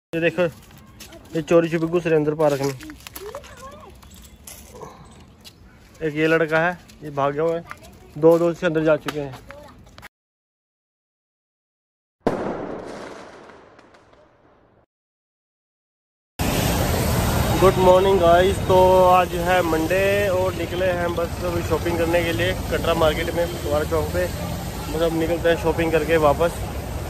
ये देखो, ये चोरी छुपी घुस रहे अंदर पार्क में। एक ये लड़का है, ये भाग गया हुआ है। दो दोस्त से अंदर जा चुके हैं। Good morning guys. तो आज है मंडे और निकले हैं बस अभी शॉपिंग करने के लिए कटरा मार्केट में, द्वारा चौक पे। बस अब निकलते हैं शॉपिंग करके वापस।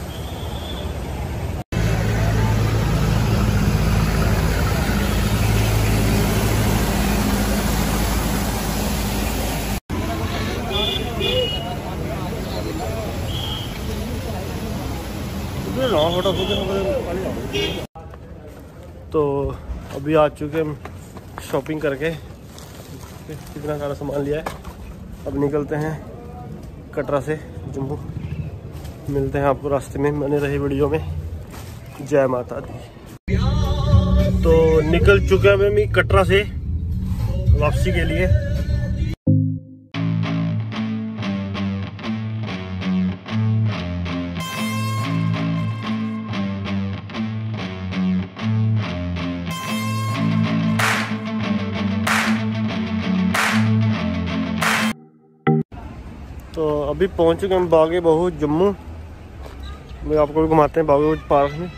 तो अभी आ चुके हम शॉपिंग करके, कितना सारा सामान लिया है। अब निकलते हैं कटरा से जम्मू। मिलते हैं आपको रास्ते में, बने रहे वीडियो में। जय माता दी। तो निकल चुके हैं हम कटरा से वापसी के लिए। तो अभी पहुंच चुके हम बाग बहू जम्मू में। आपको भी घुमाते हैं बाग पार्क में।